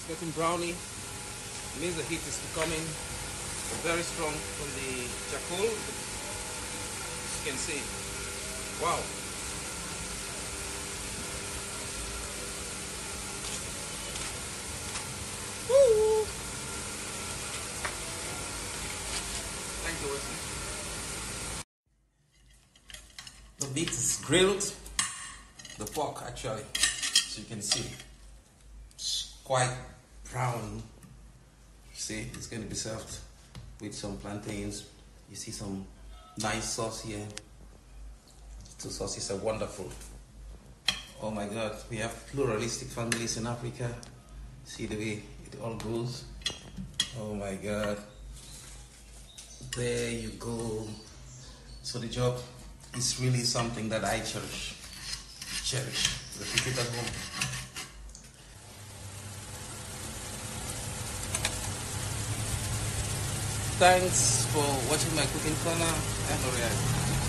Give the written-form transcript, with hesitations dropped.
It's getting browny. It means the heat is becoming very strong from the charcoal. As you can see. Wow. Woo! Thank you, Wesley. The meat is grilled. The pork, actually, as you can see, it's quite brown. See, it's going to be served with some plantains. You see some nice sauce here. The sauces are wonderful. Oh my God, we have pluralistic families in Africa. See the way it all goes. Oh my God. There you go. So the job is really something that I cherish. Repeat it at home. Thanks for watching my cooking corner. I'm Arrey.